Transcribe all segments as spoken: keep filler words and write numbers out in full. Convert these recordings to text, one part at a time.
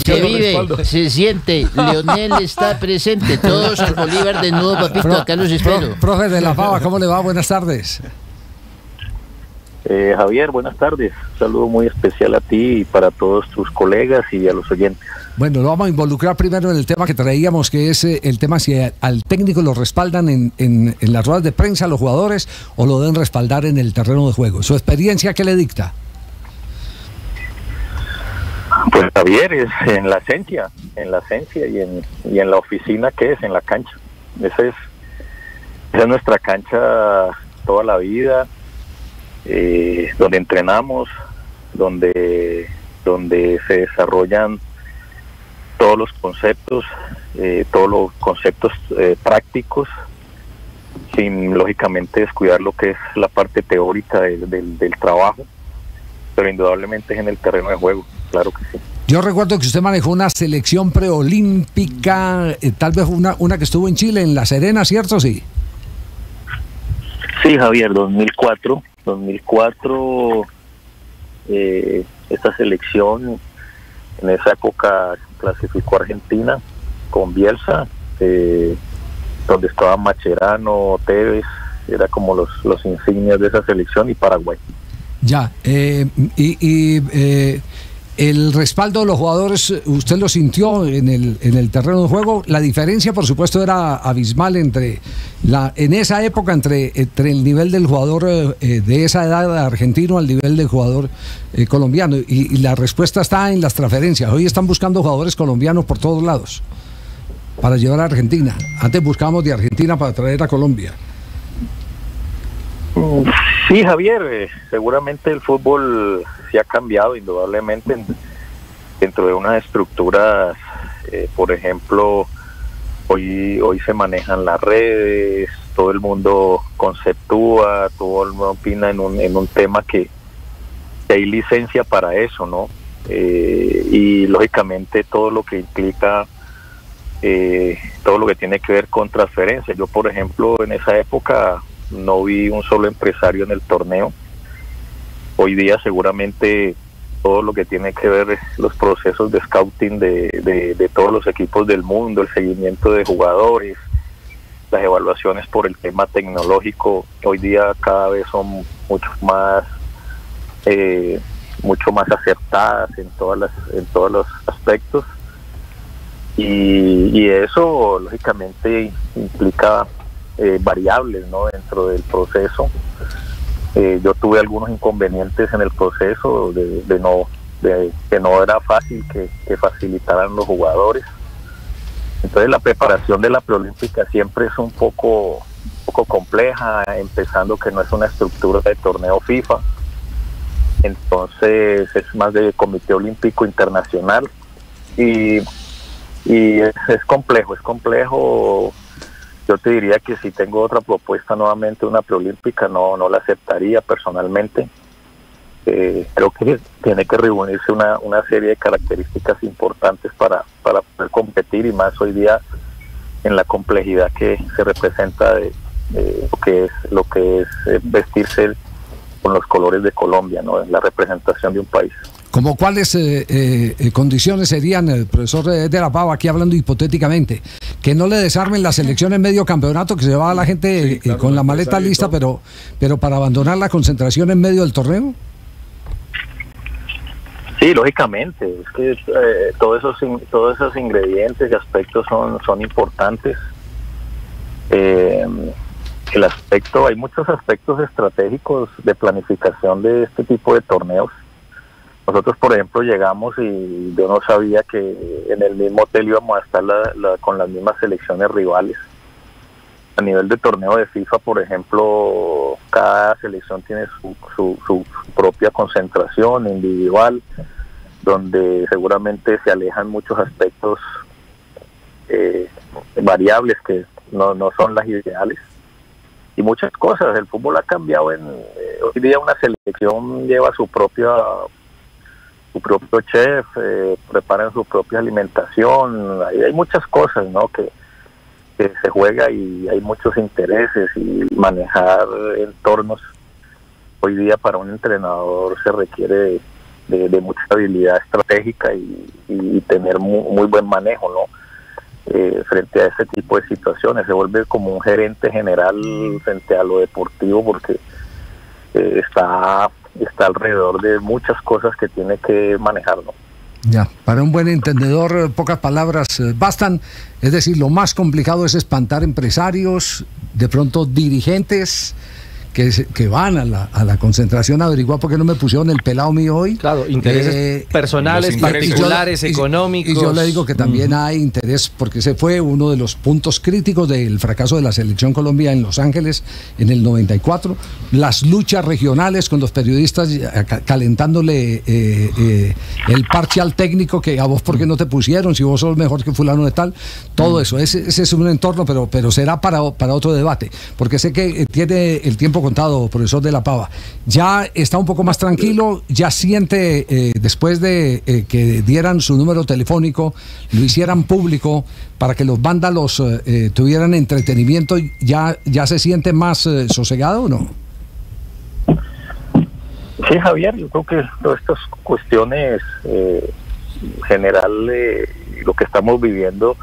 Se vive, se siente, Leonel está presente, todos al Bolívar de nuevo, papito, Pro, acá los espero. Pro, profe de la Pava, ¿cómo le va? Buenas tardes. Eh, Javier, buenas tardes. Un saludo muy especial a ti y para todos tus colegas y a los oyentes. Bueno, lo vamos a involucrar primero en el tema que traíamos, que es eh, el tema si al técnico lo respaldan en, en, en las ruedas de prensa los jugadores o lo deben respaldar en el terreno de juego. ¿Su experiencia qué le dicta? Pues Javier, es en la esencia, en la esencia y en, y en la oficina que es, en la cancha. Esa es, esa es nuestra cancha toda la vida. Eh, donde entrenamos, donde donde se desarrollan todos los conceptos, eh, todos los conceptos eh, prácticos, sin lógicamente descuidar lo que es la parte teórica del, del, del trabajo, pero indudablemente es en el terreno de juego, claro que sí. Yo recuerdo que usted manejó una selección preolímpica, eh, tal vez una, una que estuvo en Chile, en La Serena, ¿cierto? Sí. Sí, Javier, dos mil cuatro dos mil cuatro, eh, esta selección en esa época clasificó a Argentina con Bielsa, eh, donde estaban Mascherano, Tevez, era como los, los insignias de esa selección, y Paraguay. Ya, eh, y, y eh, el respaldo de los jugadores, ¿usted lo sintió en el, en el terreno de juego? La diferencia, por supuesto, era abismal entre la, en esa época entre, entre el nivel del jugador eh, de esa edad argentino al nivel del jugador eh, colombiano, y, y la respuesta está en las transferencias. Hoy están buscando jugadores colombianos por todos lados para llevar a Argentina. Antes buscábamos de Argentina para traer a Colombia. Sí, Javier, eh, seguramente el fútbol sí ha cambiado indudablemente en, dentro de unas estructuras, eh, por ejemplo, hoy hoy se manejan las redes, todo el mundo conceptúa, todo el mundo opina en un en un tema que, que hay licencia para eso, ¿no? Eh, y lógicamente todo lo que implica, eh, todo lo que tiene que ver con transferencia. Yo, por ejemplo, en esa época no vi un solo empresario en el torneo. Hoy día seguramente todo lo que tiene que ver es los procesos de scouting de, de, de todos los equipos del mundo, el seguimiento de jugadores, las evaluaciones por el tema tecnológico, hoy día cada vez son mucho más eh, mucho más acertadas en todas las en todos los aspectos, y, y eso lógicamente implica Eh, variables, ¿no?, dentro del proceso. Eh, yo tuve algunos inconvenientes en el proceso de, de no de que no era fácil que, que facilitaran los jugadores. Entonces la preparación de la preolímpica siempre es un poco un poco compleja, empezando que no es una estructura de torneo FIFA, entonces es más de Comité Olímpico Internacional, y, y es, es complejo, es complejo. Yo te diría que si tengo otra propuesta nuevamente, una preolímpica, no no la aceptaría personalmente. Eh, creo que tiene que reunirse una, una serie de características importantes para, para poder competir, y más hoy día en la complejidad que se representa de, de lo que es lo que es vestirse con los colores de Colombia, ¿no?, en la representación de un país. ¿Cómo cuáles eh, eh, condiciones serían, el profesor de la Pava, aquí hablando hipotéticamente? Que no le desarmen la selección en medio campeonato, que se va a la gente sí, claro, eh, con la maleta lista, pero, pero para abandonar la concentración en medio del torneo. Sí, lógicamente, es que eh, todos esos todos esos ingredientes y aspectos son, son importantes. Eh, el aspecto, hay muchos aspectos estratégicos de planificación de este tipo de torneos. Nosotros, por ejemplo, llegamos y yo no sabía que en el mismo hotel íbamos a estar la, la, con las mismas selecciones rivales. A nivel de torneo de FIFA, por ejemplo, cada selección tiene su, su, su propia concentración individual, donde seguramente se alejan muchos aspectos eh, variables que no, no son las ideales. Y muchas cosas, el fútbol ha cambiado. En eh, hoy día una selección lleva su propia su propio chef, eh, preparan su propia alimentación, hay, hay muchas cosas, ¿no?, que, que se juega, y hay muchos intereses, y manejar entornos hoy día para un entrenador se requiere de, de mucha habilidad estratégica y, y tener muy, muy buen manejo, ¿no? Eh, frente a ese tipo de situaciones. Se vuelve como un gerente general frente a lo deportivo porque eh, está, está alrededor de muchas cosas que tiene que manejar, ¿no? Ya, para un buen entendedor, pocas palabras eh, bastan. Es decir, lo más complicado es espantar empresarios, de pronto dirigentes que, que van a la, a la concentración a averiguar por qué no me pusieron el pelado mío hoy. Claro, intereses eh, personales, intereses. particulares, y yo, económicos. Y yo le digo que también uh-huh. hay interés, porque ese fue uno de los puntos críticos del fracaso de la Selección Colombia en Los Ángeles en el noventa y cuatro. Las luchas regionales con los periodistas calentándole eh, eh, el parche al técnico, que a vos por qué no te pusieron, si vos sos mejor que fulano de tal. Todo uh-huh. eso, ese, ese es un entorno, pero, pero será para, para otro debate, porque sé que tiene el tiempo contado, profesor de la Pava. Ya está un poco más tranquilo, ya siente, eh, después de eh, que dieran su número telefónico, lo hicieran público para que los vándalos eh, tuvieran entretenimiento, ¿ya, ya se siente más eh, sosegado o no? Sí, Javier, yo creo que todas estas cuestiones eh, general, eh, lo que estamos viviendo,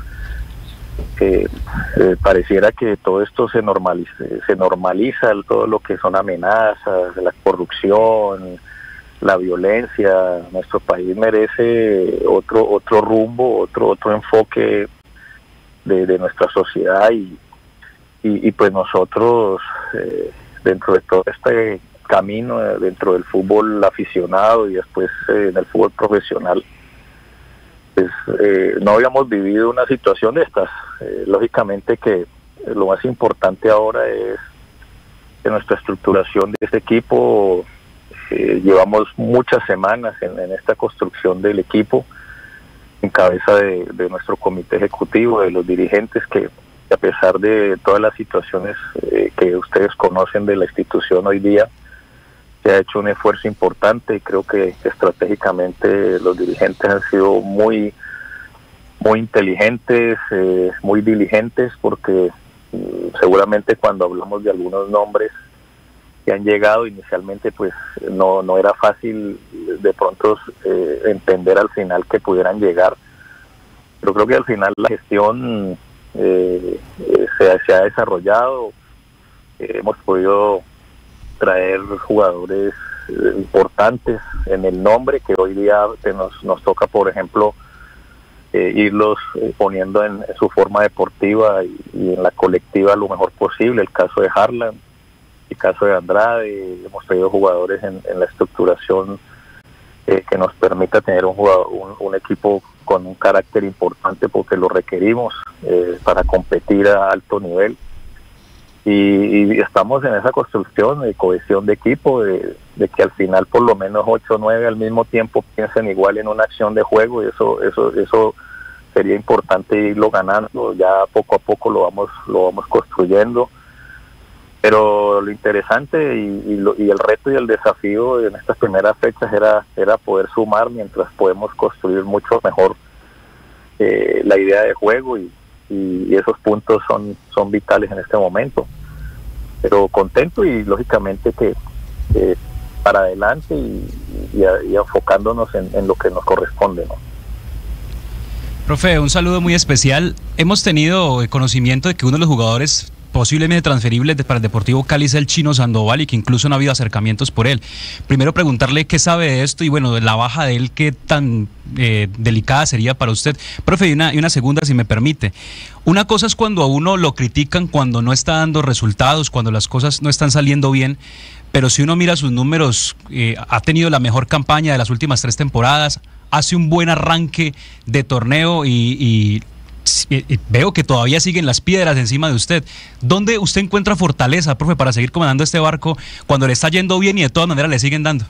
Eh, eh, pareciera que todo esto se normaliza, se normaliza todo lo que son amenazas, la corrupción, la violencia. Nuestro país merece otro otro rumbo, otro otro enfoque de, de nuestra sociedad y, y, y pues nosotros eh, dentro de todo este camino, eh, dentro del fútbol aficionado y después eh, en el fútbol profesional, pues eh, no habíamos vivido una situación de estas. Eh, lógicamente que lo más importante ahora es que nuestra estructuración de este equipo, eh, llevamos muchas semanas en, en esta construcción del equipo, en cabeza de, de nuestro comité ejecutivo, de los dirigentes, que a pesar de todas las situaciones eh, que ustedes conocen de la institución hoy día, se ha hecho un esfuerzo importante y creo que estratégicamente los dirigentes han sido muy muy inteligentes, eh, muy diligentes, porque eh, seguramente cuando hablamos de algunos nombres que han llegado inicialmente, pues no no era fácil de pronto eh, entender al final que pudieran llegar, pero creo que al final la gestión eh, eh, se, se ha desarrollado, eh, hemos podido traer jugadores eh, importantes en el nombre, que hoy día que nos, nos toca, por ejemplo, eh, irlos eh, poniendo en, en su forma deportiva y, y en la colectiva lo mejor posible. El caso de Harlan, el caso de Andrade, hemos traído jugadores en, en la estructuración eh, que nos permita tener un, jugador, un, un equipo con un carácter importante, porque lo requerimos eh, para competir a alto nivel. Y, y estamos en esa construcción de cohesión de equipo, de, de que al final por lo menos ocho o nueve al mismo tiempo piensen igual en una acción de juego, y eso eso eso sería importante irlo ganando. Ya poco a poco lo vamos lo vamos construyendo, pero lo interesante y, y, lo, y el reto y el desafío en estas primeras fechas era era poder sumar mientras podemos construir mucho mejor eh, la idea de juego, y y esos puntos son son vitales en este momento, pero contento y lógicamente que eh, para adelante y, y, y enfocándonos en, en lo que nos corresponde, ¿no? Profe, un saludo muy especial. Hemos tenido conocimiento de que uno de los jugadores posiblemente transferibles de, para el Deportivo Cali es el Chino Sandoval, y que incluso no ha habido acercamientos por él. Primero preguntarle qué sabe de esto y bueno, de la baja de él, qué tan eh, delicada sería para usted. Profe, y una, y una segunda, si me permite. Una cosa es cuando a uno lo critican cuando no está dando resultados, cuando las cosas no están saliendo bien, pero si uno mira sus números, eh, ha tenido la mejor campaña de las últimas tres temporadas, hace un buen arranque de torneo y... y veo que todavía siguen las piedras encima de usted. ¿Dónde usted encuentra fortaleza, profe, para seguir comandando este barco cuando le está yendo bien y de todas maneras le siguen dando?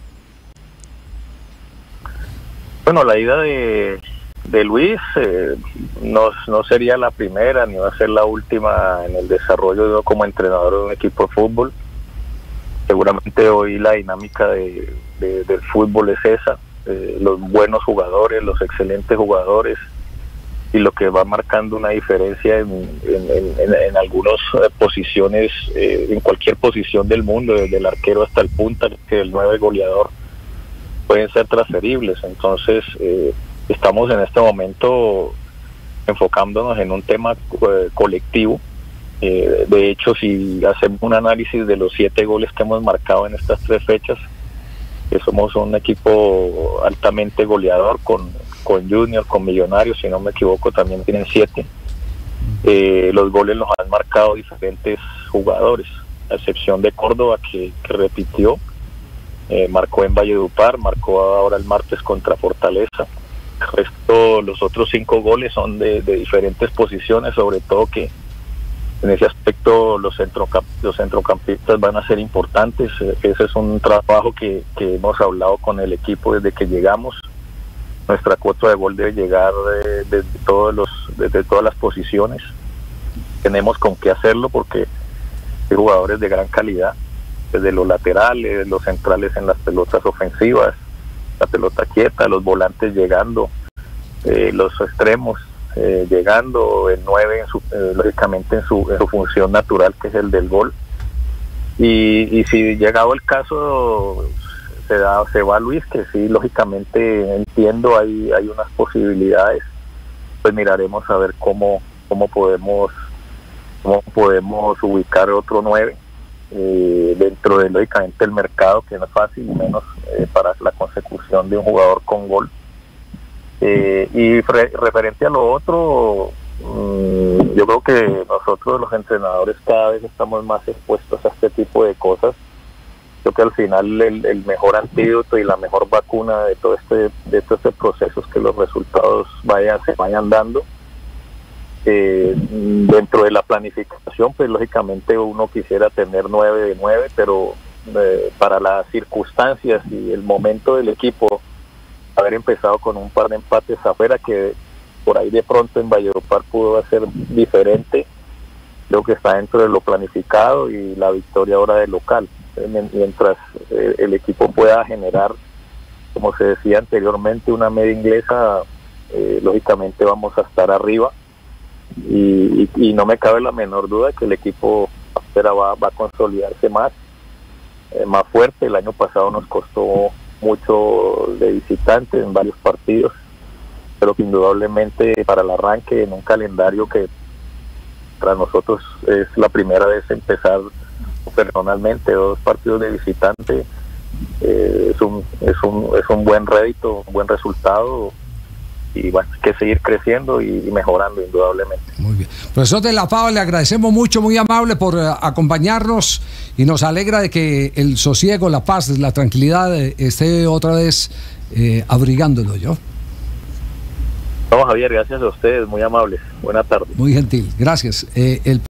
Bueno, la ida de, de Luis eh, no, no sería la primera ni va a ser la última en el desarrollo como entrenador de un equipo de fútbol. Seguramente hoy la dinámica de, de, del fútbol es esa, eh, los buenos jugadores, los excelentes jugadores, y lo que va marcando una diferencia en, en, en, en algunas eh, posiciones, eh, en cualquier posición del mundo, desde el arquero hasta el punta, que el nueve goleador, pueden ser transferibles. Entonces eh, estamos en este momento enfocándonos en un tema eh, colectivo. Eh, de hecho, si hacemos un análisis de los siete goles que hemos marcado en estas tres fechas, que somos un equipo altamente goleador, con, con Junior, con Millonarios, si no me equivoco, también tienen siete. Eh, los goles los han marcado diferentes jugadores, a excepción de Córdoba, que, que repitió, eh, marcó en Valledupar, marcó ahora el martes contra Fortaleza. El resto, los otros cinco goles son de, de diferentes posiciones, sobre todo que en ese aspecto los, centrocamp los centrocampistas van a ser importantes. Ese es un trabajo que, que hemos hablado con el equipo desde que llegamos. Nuestra cuota de gol debe llegar eh, desde, todos los, desde todas las posiciones. Tenemos con qué hacerlo porque hay jugadores de gran calidad, desde los laterales, los centrales en las pelotas ofensivas, la pelota quieta, los volantes llegando, eh, los extremos Eh, llegando, el nueve en su, eh, lógicamente en su, en su función natural, que es el del gol. Y, y si llegado el caso se da se va Luis, que sí, lógicamente entiendo, hay hay unas posibilidades, pues miraremos a ver cómo cómo podemos cómo podemos ubicar otro nueve eh, dentro de lógicamente el mercado, que no es fácil, menos eh, para la consecución de un jugador con gol. Eh, y re referente a lo otro, mmm, yo creo que nosotros los entrenadores cada vez estamos más expuestos a este tipo de cosas. Creo que al final el, el mejor antídoto y la mejor vacuna de todo este de todo este proceso es que los resultados vayan se vayan dando. Eh, dentro de la planificación, pues lógicamente uno quisiera tener nueve de nueve, pero eh, para las circunstancias y el momento del equipo, haber empezado con un par de empates afuera, que por ahí de pronto en Valledupar pudo ser diferente, creo que está dentro de lo planificado, y la victoria ahora de local. Mientras eh, el equipo pueda generar, como se decía anteriormente, una media inglesa, eh, lógicamente vamos a estar arriba, y, y, y no me cabe la menor duda que el equipo afuera va, va a consolidarse más, eh, más fuerte. El año pasado nos costó mucho de visitante en varios partidos, pero que indudablemente para el arranque en un calendario que para nosotros es la primera vez empezar personalmente dos partidos de visitante, eh, es un es un es un buen rédito, un buen resultado, y bueno, hay que seguir creciendo y mejorando indudablemente. Muy bien. Profesor de la Pava, le agradecemos mucho, muy amable por uh, acompañarnos, y nos alegra de que el sosiego, la paz, la tranquilidad eh, esté otra vez eh, abrigándolo, ¿yo? No, Javier, gracias a ustedes, muy amables. Buenas tardes. Muy gentil, gracias. Eh, el